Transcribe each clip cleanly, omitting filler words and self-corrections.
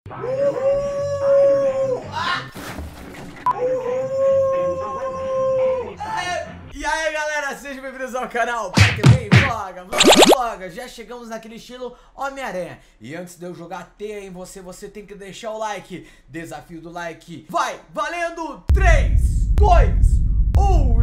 E aí galera, sejam bem-vindos ao canal Vem Vloga. Já chegamos naquele estilo Homem-Aranha. E antes de eu jogar teia em você tem que deixar o like. Desafio do like. Vai, valendo! 3, 2, 1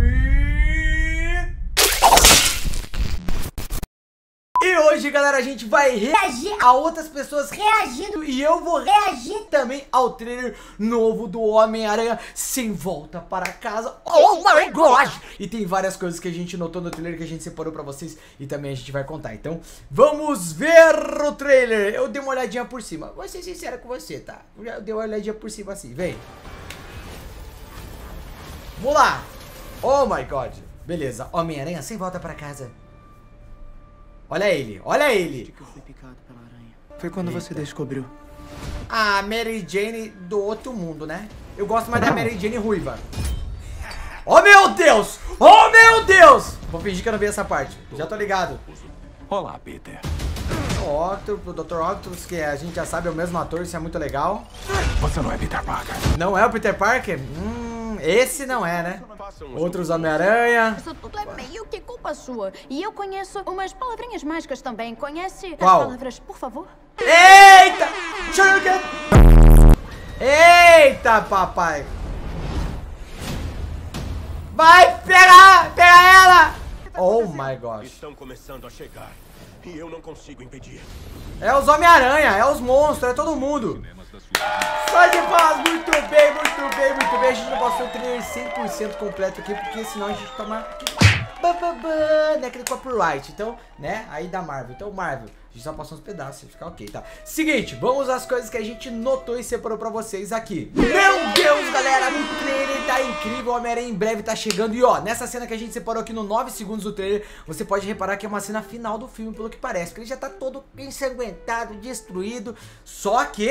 E hoje, galera, a gente vai reagir a outras pessoas reagindo. E eu vou reagir também ao trailer novo do Homem-Aranha Sem Volta para Casa. Oh my God! E tem várias coisas que a gente notou no trailer que a gente separou pra vocês e também a gente vai contar. Então, vamos ver o trailer. Eu dei uma olhadinha por cima. Vou ser sincero com você, tá? Eu dei uma olhadinha por cima assim, vem. Vamos lá. Oh my God. Beleza, Homem-Aranha Sem Volta para Casa. Olha ele, olha ele. Eu fui picado pela aranha. Foi quando você descobriu. A Mary Jane do outro mundo, né? Eu gosto mais da Mary Jane ruiva. Oh meu Deus! Oh meu Deus! Vou fingir que eu não vi essa parte. Já tô ligado. Olá, Peter. O Dr. Octopus, que a gente já sabe é o mesmo ator, isso é muito legal. Você não é Peter Parker. Não é o Peter Parker? Esse não é, né? Outros Homem-Aranha. Isso tudo é meio que culpa sua. E eu conheço umas palavrinhas mágicas também. Conhece Qual? as palavras, por favor? Eita! Eita, papai! Vai pegar! Pega ela! Oh my gosh. Estão começando a chegar e eu não consigo impedir. É os Homem-Aranha, é os monstros, é todo mundo. Só de paz, muito bem, muito bem, muito bem. A gente não passou o trailer 100% completo aqui, porque senão a gente toma né, aquele copyright. Então, né, aí da Marvel. Então, Marvel, a gente só passou uns pedaços, fica ok, tá? Seguinte, vamos às coisas que a gente notou e separou pra vocês aqui. Meu Deus, galera, o trailer tá incrível. O Homem-Aranha em breve tá chegando. E ó, nessa cena que a gente separou aqui no 9 segundos do trailer, você pode reparar que é uma cena final do filme, pelo que parece. Porque ele já tá todo ensanguentado, destruído. Só que...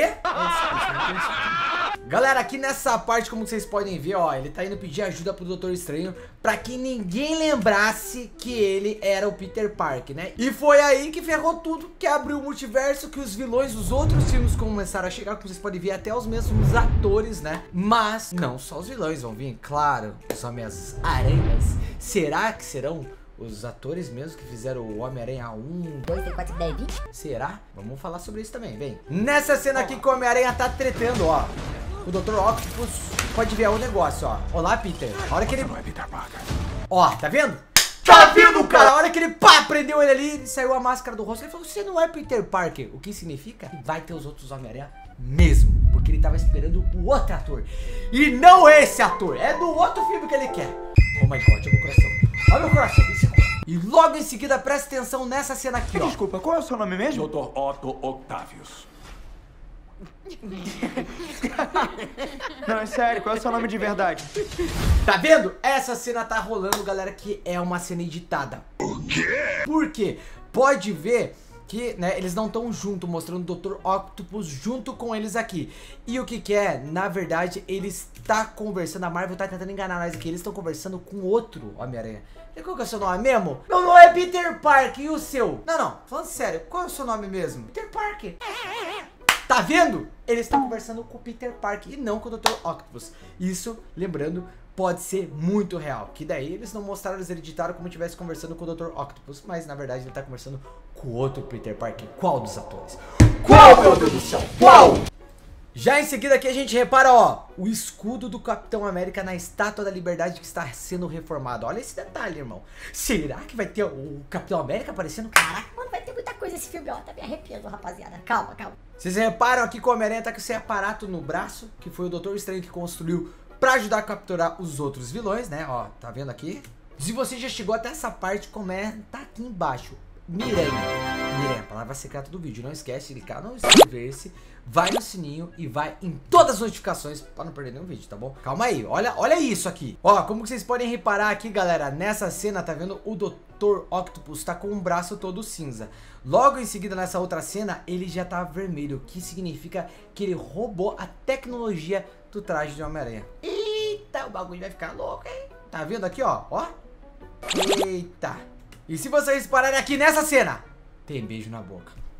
Galera, aqui nessa parte, como vocês podem ver, ó, ele tá indo pedir ajuda pro Doutor Estranho pra que ninguém lembrasse que ele era o Peter Parker, né? E foi aí que ferrou tudo, que abriu o multiverso, que os vilões dos outros filmes começaram a chegar, como vocês podem ver, até os mesmos atores, né? Mas não só os vilões vão vir, claro, os Homem-Aranhas. Será que serão os atores mesmo que fizeram o Homem-Aranha 1, 2, 3, 4, 5, 10, 20? Será? Vamos falar sobre isso também, vem. Nessa cena aqui que o Homem-Aranha tá tretando, ó, o Dr. Octopus pode ver o negócio, ó. Olá, Peter. A hora que ele... Você não é Peter Parker. Ó, tá vendo? Tá vendo, cara? A hora que ele, pá, prendeu ele ali e saiu a máscara do rosto. Ele falou, você não é Peter Parker. O que significa que vai ter os outros Homem-Aranha mesmo. Porque ele tava esperando o outro ator. E não esse ator. É do outro filme que ele quer. Oh my God, olha meu coração. Olha meu coração. E logo em seguida, presta atenção nessa cena aqui, ó. Desculpa, qual é o seu nome mesmo? Dr. Otto Octavius. Não, é sério, qual é o seu nome de verdade? Tá vendo? Essa cena tá rolando, galera, que é uma cena editada. O quê? Por quê? Pode ver que, né, eles não estão junto, mostrando o Dr. Octopus junto com eles aqui. E o que que é? Na verdade, eles tá conversando, a Marvel tá tentando enganar nós aqui, eles estão conversando com outro Homem-Aranha. E qual que é o seu nome mesmo? Meu nome é Peter Parker, e o seu? Não, falando sério, qual é o seu nome mesmo? Peter Parker. Tá vendo? Eles estão conversando com o Peter Parker e não com o Dr. Octopus. Isso, lembrando, pode ser muito real. Que daí eles não mostraram, eles editaram como se estivesse conversando com o Dr. Octopus. Mas na verdade ele tá conversando com o outro Peter Parker. Qual dos atores? Qual, meu Deus do céu? Qual? Já em seguida aqui a gente repara, ó, o escudo do Capitão América na Estátua da Liberdade que está sendo reformado. Olha esse detalhe, irmão. Será que vai ter o Capitão América aparecendo? Caraca, Mano, vai ter muita coisa esse filme, ó. Tá me arrepiando, rapaziada. Calma, calma. vocês reparam aqui que o Homem-Aranha tá com esse aparato no braço, que foi o Doutor Estranho que construiu pra ajudar a capturar os outros vilões, né? Ó, tá vendo aqui? Se você já chegou até essa parte, comenta aqui embaixo. Miranha, a palavra secreta do vídeo. Não esquece de clicar no inscrever-se, vai no sininho e vai em todas as notificações pra não perder nenhum vídeo, tá bom? Calma aí, olha isso aqui. Ó, como que vocês podem reparar aqui, galera, nessa cena, tá vendo? O Dr. Octopus tá com o braço todo cinza. Logo em seguida, nessa outra cena, ele já tá vermelho, o que significa que ele roubou a tecnologia do traje de Homem-Aranha. Eita, o bagulho vai ficar louco, hein? Tá vendo aqui, ó? Eita. E se vocês pararem aqui nessa cena, tem beijo na boca.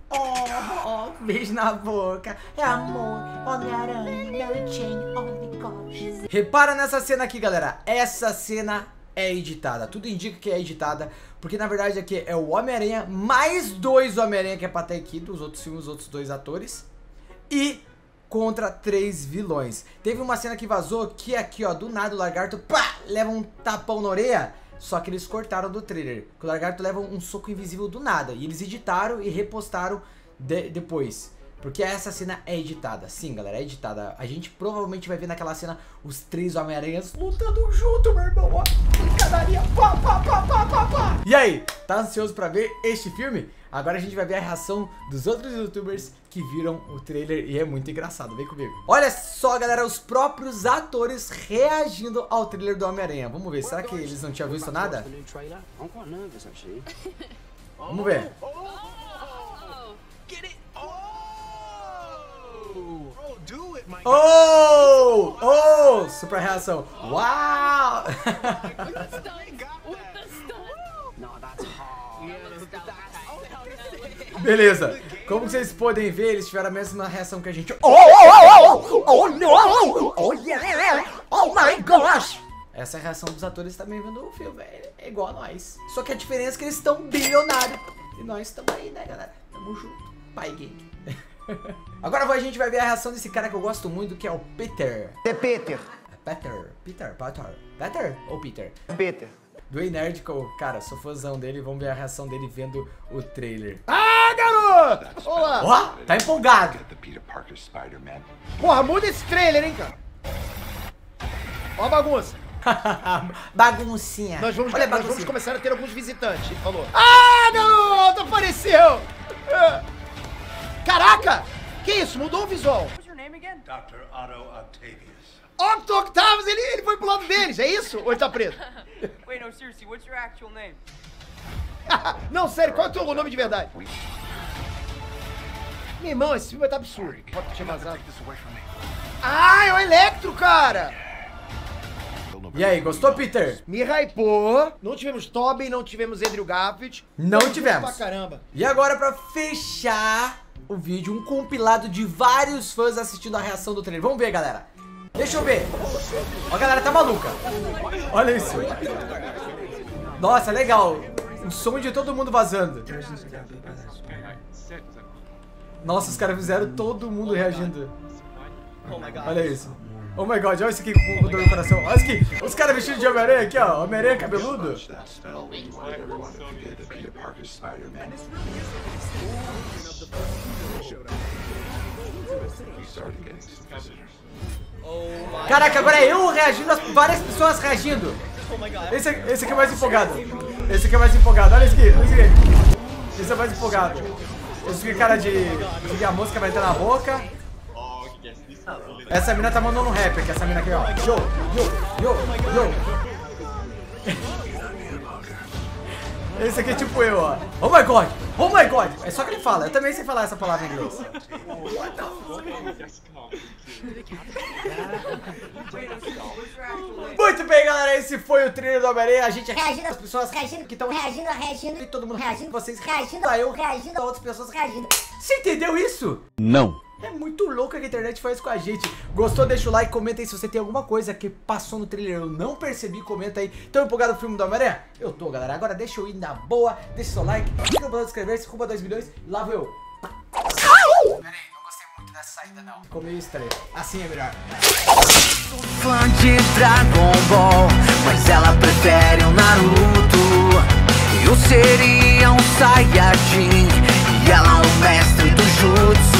Beijo na boca. É amor. Homem-Aranha, Mary Jane, oh my gosh. Repara nessa cena aqui, galera. Essa cena é editada. Tudo indica que é editada. Porque na verdade aqui é o Homem-Aranha mais 2 Homem-Aranha que é pra ter aqui dos outros filmes, os outros 2 atores. E contra 3 vilões. Teve uma cena que vazou que aqui, ó, do nada o lagarto, pá, leva um tapão na orelha. Só que eles cortaram do trailer. Que o lagarto leva um soco invisível do nada. E eles editaram e repostaram depois. Porque essa cena é editada. Sim, galera, é editada. A gente provavelmente vai ver naquela cena os 3 Homem-Aranhas lutando junto, meu irmão. Ó, pancadaria, pá, pá, pá, pá, pá, pá. E aí, tá ansioso pra ver este filme? Agora a gente vai ver a reação dos outros youtubers que viram o trailer e é muito engraçado. Vem comigo. Olha só, galera, os próprios atores reagindo ao trailer do Homem-Aranha. Vamos ver, será que eles não tinham visto nada? Vamos ver. Oh, super reação. Uau! Beleza, como vocês podem ver, eles tiveram a mesma reação que a gente. Oh no! Oh yeah! Oh my gosh! Essa é a reação dos atores também vendo o filme, é igual a nós. Só que a diferença é que eles estão bilionários. E nós estamos aí, né, galera? Tamo junto. Pai Gang. Agora a gente vai ver a reação desse cara que eu gosto muito, que é o Peter. É Peter. Peter ou Peter? Peter. Do Nerdical, cara, sou fãzão dele. Vamos ver a reação dele vendo o trailer. Ah, garoto! Olá! Ó, tá empolgado. Porra, muda esse trailer, hein, cara? Ó a bagunça. Baguncinha. Nós vamos começar a ter alguns visitantes, ele falou. Ah, garoto, apareceu! Caraca! Que isso? Mudou o visual. What's your name again? Dr. Otto Octavius. Otto Octavius, ele foi pro lado deles, é isso? Ou ele tá preso? Wait, no, seriously, what's your actual name? Não, sério, qual é o teu nome de verdade? Meu irmão, esse filme vai estar absurdo. Pode te vazar. Ah, é o Electro, cara! E aí, gostou, Peter? Me hypou. Não tivemos Tobey, não tivemos Andrew Garfield. Não tivemos. Pra caramba. E agora, pra fechar o vídeo, um compilado de vários fãs assistindo a reação do trailer. Vamos ver, galera. Deixa eu ver. Ó, a galera tá maluca. Olha isso. Nossa, legal. O som de todo mundo vazando. Nossa, os caras fizeram todo mundo reagindo. Olha isso. Oh my god, olha isso aqui com o dor no coração. Olha isso aqui. Os caras vestidos de Homem-Aranha aqui, ó. Homem-Aranha cabeludo. Caraca, agora é eu reagindo, várias pessoas reagindo. Esse aqui é mais empolgado. Esse aqui é mais empolgado. Olha esse aqui, olha esse aqui. Esse é mais empolgado. Esse aqui, cara de a mosca vai entrar na boca. Essa mina tá mandando um rap aqui, essa mina aqui, ó. Esse aqui é tipo eu, ó. Oh my god! Oh my god! É só que ele fala. Eu também sei falar essa palavra em inglês. Muito bem, galera. Esse foi o trailer do Homem-Aranha. A gente Reagindo, as pessoas reagindo, que estão reagindo. E todo mundo reagindo. Vocês Reagindo, eu reagindo. outras pessoas Reagindo. Você entendeu isso? Não. É muito louco que a internet faz com a gente. Gostou? Deixa o like, comenta aí se você tem alguma coisa que passou no trailer eu não percebi, comenta aí. Tão empolgado o filme do Homem-Aranha? Eu tô, galera. Agora deixa eu ir na boa, deixa seu like, clica no botão de inscrever-se, rumo a 2 milhões e lá vou eu. Peraí, não gostei muito dessa saída não. Ficou meio estranho. Assim é melhor. Fã de Dragon Ball, mas ela prefere o Naruto. Eu seria um Saiyajin e ela um mestre do Jutsu.